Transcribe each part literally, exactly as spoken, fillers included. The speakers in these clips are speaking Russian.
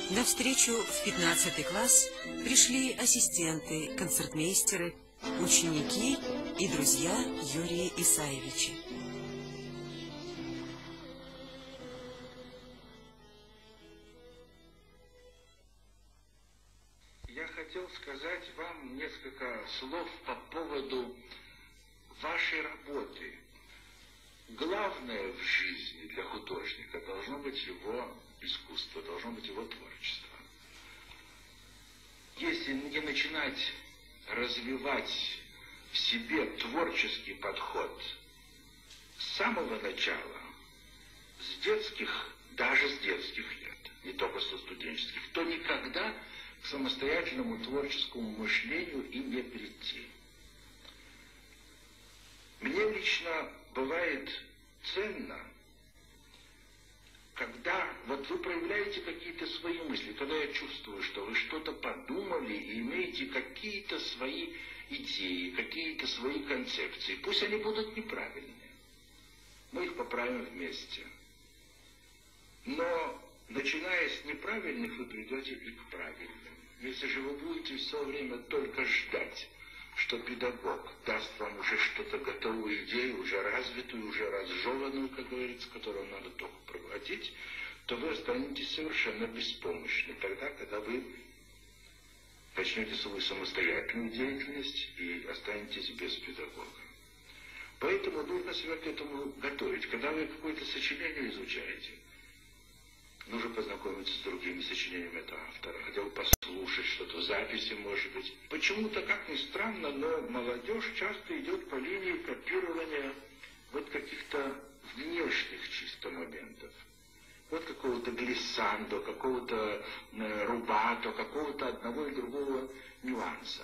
На встречу в пятнадцатый класс пришли ассистенты, концертмейстеры, ученики и друзья Юрия Исаевича. Я хотел сказать вам несколько слов по поводу вашей работы. Главное в жизни для художника должно быть его искусство, должно быть его творчество. Если не начинать развивать в себе творческий подход с самого начала, с детских, даже с детских лет, не только со студенческих, то никогда к самостоятельному творческому мышлению и не прийти. Мне лично бывает ценно, когда вот вы проявляете какие-то свои мысли, когда я чувствую, что вы что-то подумали и имеете какие-то свои идеи, какие-то свои концепции. Пусть они будут неправильные. Мы их поправим вместе. Но, начиная с неправильных, вы придете и к правильным. Если же вы будете все время только ждать, что педагог даст вам уже что-то готовую идею, уже развитую, уже разжеванную, как говорится, которую надо только проглотить, то вы останетесь совершенно беспомощны тогда, когда вы начнете свою самостоятельную деятельность и останетесь без педагога. Поэтому нужно себя к этому готовить. Когда вы какое-то сочинение изучаете, нужно познакомиться с другими сочинениями этого автора, хотя бы послушать что-то, записи, может быть. Почему-то, как ни странно, но молодежь часто идет по линии копирования вот каких-то внешних чисто моментов. Вот какого-то глиссандо, какого-то э, рубато, какого-то одного и другого нюанса.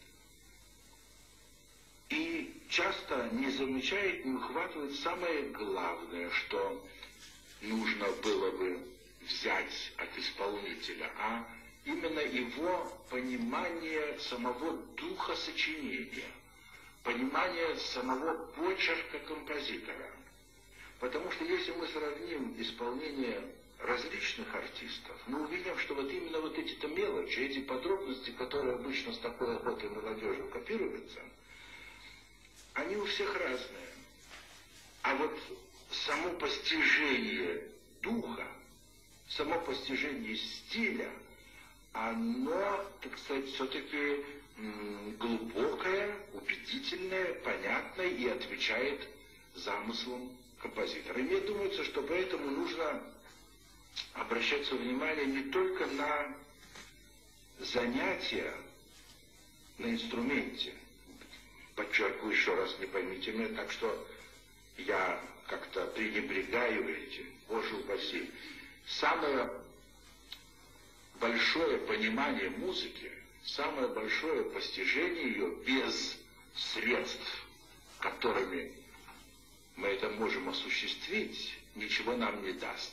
И часто не замечает, не ухватывает самое главное, что нужно было бы взять от исполнителя, а именно его понимание самого духа сочинения, понимание самого почерка композитора. Потому что если мы сравним исполнение различных артистов, мы увидим, что вот именно вот эти-то мелочи, эти подробности, которые обычно с такой охотой молодежью копируются, они у всех разные. А вот само постижение духа, само постижение стиля, оно, так сказать, все-таки глубокое, убедительное, понятное и отвечает замыслам композитора. И мне думается, что поэтому нужно обращать свое внимание не только на занятия на инструменте. Подчеркиваю еще раз, не поймите меня, так что я как-то пренебрегаю этим. Боже упаси. Самое большое понимание музыки, самое большое постижение ее без средств, которыми мы это можем осуществить, ничего нам не даст.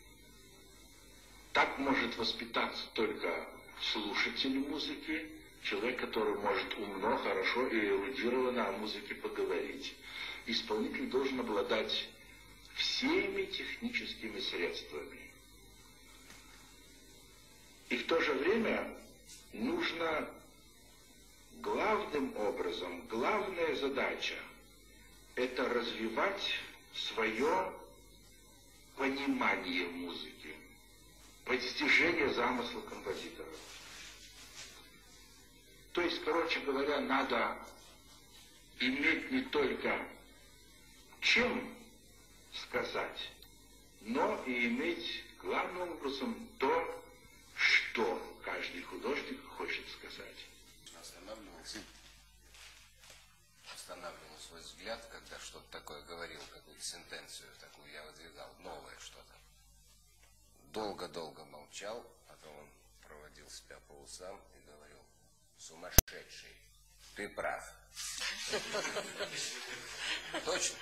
Так может воспитаться только слушатель музыки, человек, который может умно, хорошо и эрудированно о музыке поговорить. Исполнитель должен обладать всеми техническими средствами. И в то же время нужно главным образом, главная задача – это развивать свое понимание музыки, постижение замысла композитора. То есть, короче говоря, надо иметь не только чем сказать, но и иметь главным образом то, что каждый художник хочет сказать. Останавливался, останавливал свой взгляд, когда что-то такое говорил, какую-то сентенцию такую я выдвигал, новое что-то. Долго-долго молчал, потом он проводил себя по усам и говорил: сумасшедший, ты прав. Точно?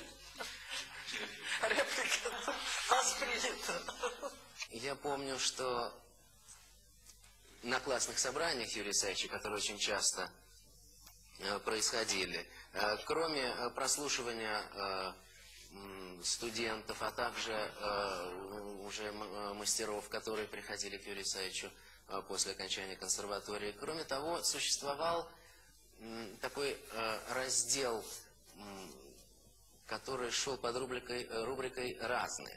Реплика воспринята. Я помню, что на классных собраниях Юрия Исаевича, которые очень часто э, происходили, э, кроме э, прослушивания э, студентов, а также э, уже мастеров, которые приходили к Юрию Исаевичу после окончания консерватории. Кроме того, существовал такой раздел, который шел под рубрикой, рубрикой «Разные».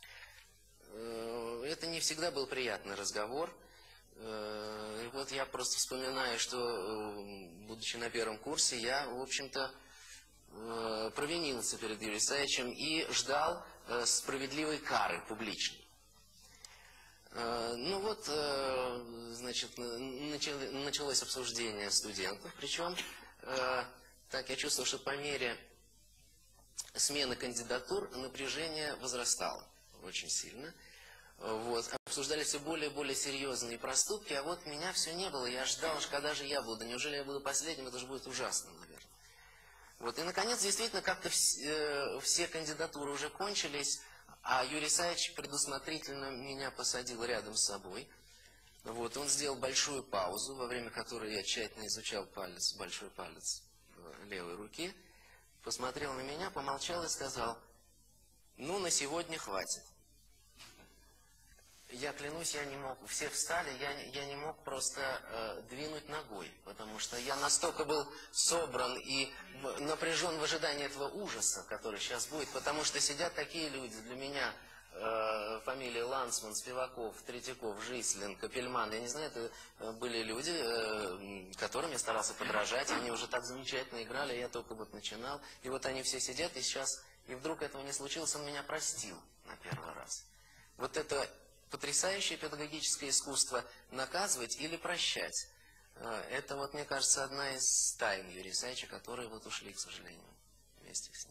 Это не всегда был приятный разговор. И вот я просто вспоминаю, что, будучи на первом курсе, я, в общем-то, провинился перед Юрием Исаевичем и ждал справедливой кары публичной. Ну вот, значит, началось обсуждение студентов, причем, так, я чувствовал, что по мере смены кандидатур напряжение возрастало очень сильно. Вот. Обсуждали все более и более серьезные проступки, а вот меня все не было. Я ждал, когда же я буду. Неужели я буду последним? Это же будет ужасно, наверное. Вот. И, наконец, действительно, как-то все, все кандидатуры уже кончились, а Юрий Исаевич предусмотрительно меня посадил рядом с собой. Вот. Он сделал большую паузу, во время которой я тщательно изучал палец, большой палец левой руки, посмотрел на меня, помолчал и сказал: ну, на сегодня хватит. Я клянусь, я не мог, все встали, я, я не мог просто э, двинуть ногой, потому что я настолько был собран и напряжен в ожидании этого ужаса, который сейчас будет, потому что сидят такие люди, для меня э, фамилии Лансман, Спиваков, Третьяков, Жислин, Капельман, я не знаю, это были люди, э, которым я старался подражать, они уже так замечательно играли, я только вот начинал, и вот они все сидят, и сейчас, и вдруг этого не случилось, он меня простил на первый раз. Вот это потрясающее педагогическое искусство наказывать или прощать. Это, вот, мне кажется, одна из тайн Юрия Исаевича, которые вот ушли, к сожалению, вместе с ним.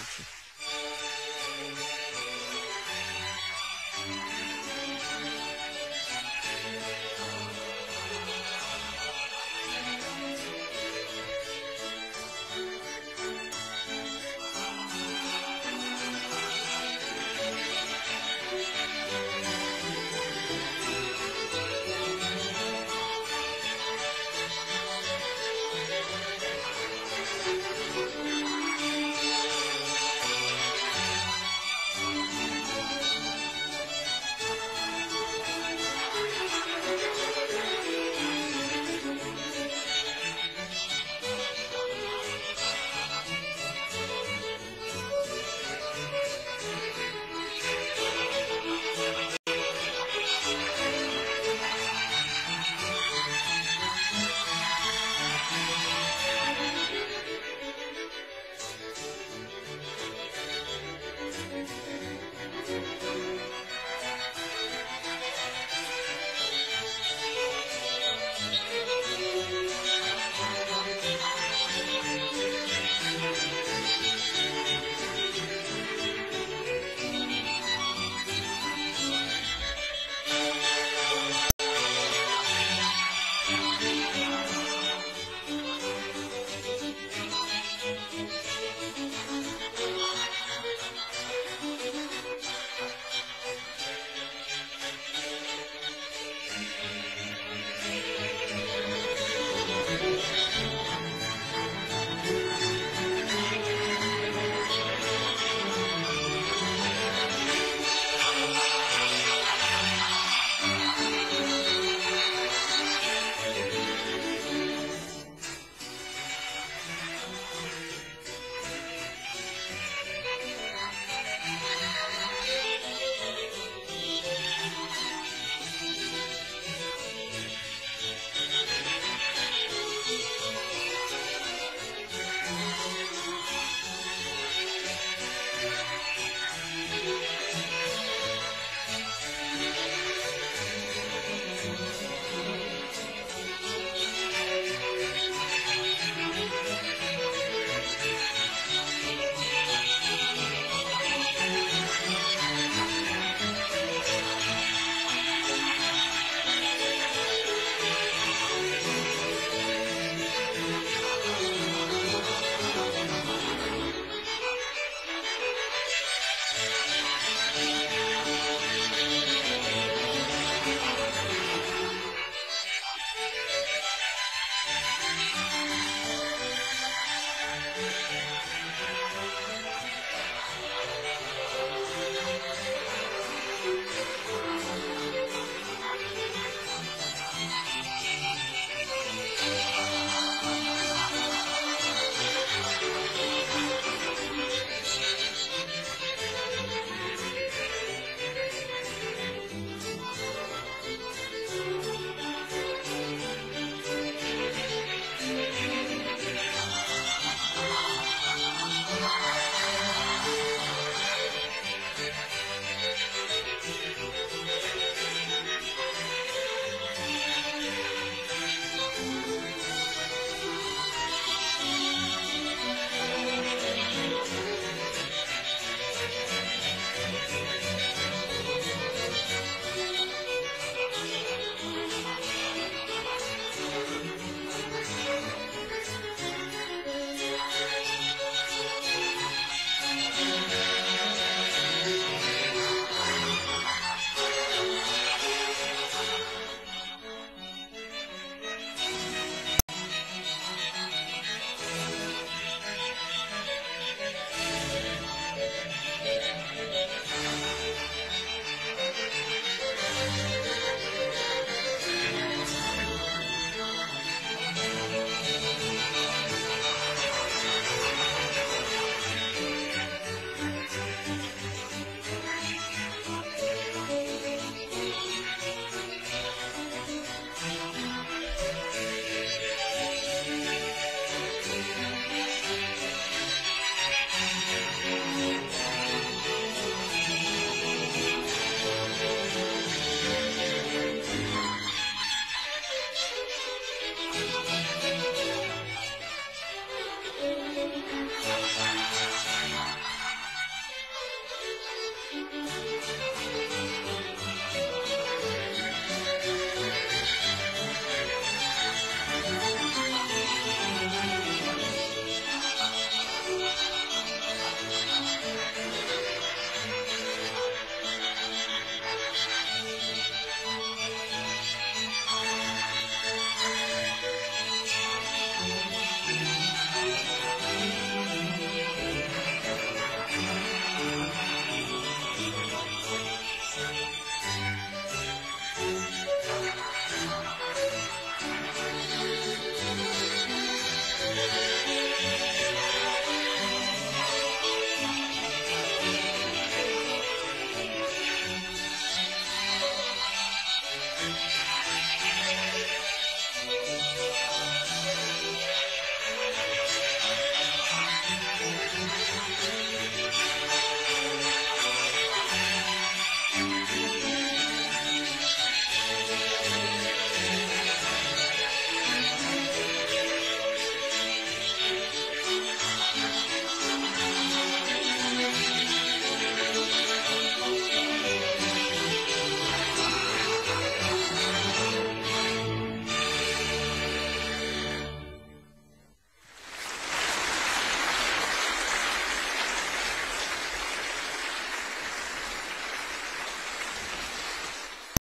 Здравствуйте.